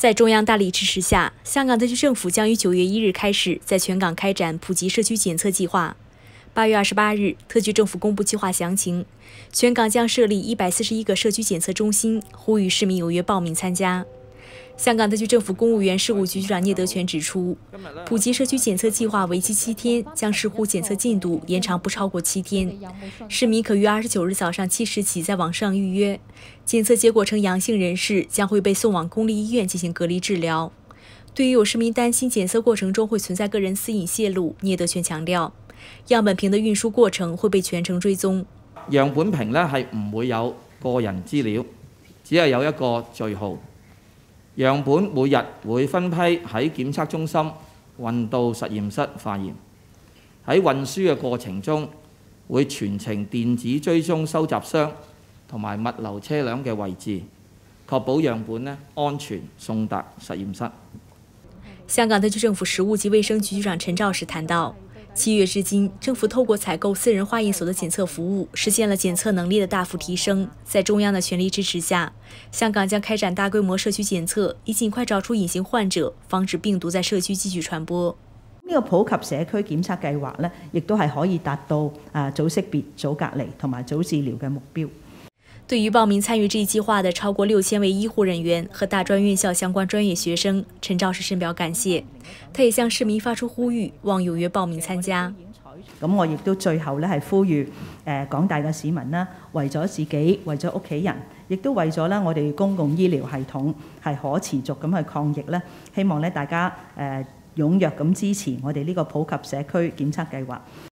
在中央大力支持下，香港特区政府将于9月1日开始在全港开展普及社区检测计划。8月28日，特区政府公布计划详情，全港将设立141个社区检测中心，呼吁市民踊跃报名参加。香港特区政府公务员事务局局长聂德权指出，普及社区检测计划为期7天，将视乎检测进度延长不超过7天。市民可于29日早上7时起在网上预约，检测结果呈阳性人士将会被送往公立医院进行隔离治疗。对于有市民担心检测过程中会存在个人私隐泄露，聂德权强调，樣本瓶的運輸過程會被全程追蹤。 樣本瓶呢係唔會有個人資料，只係有一個序號。樣本每日會分批喺檢測中心運到實驗室化驗。喺運輸嘅過程中，會全程電子追蹤收集箱同埋物流車輛嘅位置，確保樣本呢安全送達實驗室。 香港特區政府食物及衛生局局長陳肇始談到，7月至今，政府透過採購私人化驗所的檢測服務，實現了檢測能力的大幅提升。在中央的全力支持下，香港將開展大規模社區檢測，以盡快找出隱形患者，防止病毒在社區繼續傳播。 呢個普及社區檢測計劃呢，亦都係可以達到早識別、早隔離同埋早治療嘅目標。 對於報名參與這一計劃的超過6000位醫護人員和大專院校相關專業學生，陳肇始深表感謝。他也向市民發出呼籲，望踴躍報名參加。 咁我亦都最後咧係呼籲廣大嘅市民啦，為咗自己，為咗屋企人，亦都為咗咧我哋公共醫療系統係可持續咁去抗疫咧，希望咧大家踴躍咁支持我哋呢個普及社區檢測計劃。